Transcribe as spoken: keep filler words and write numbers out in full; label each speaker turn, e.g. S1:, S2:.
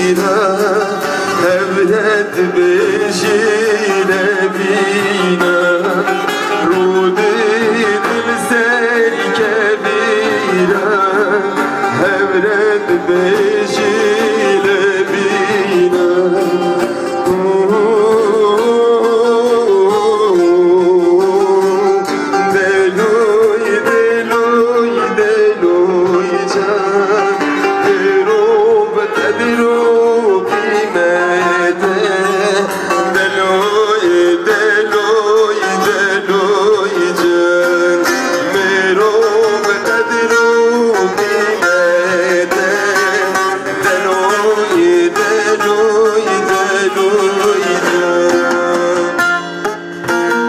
S1: bira Evlet beşine bina Rudin selke bira Evlet beşine bina Deluy deluy deluy can Deru betediru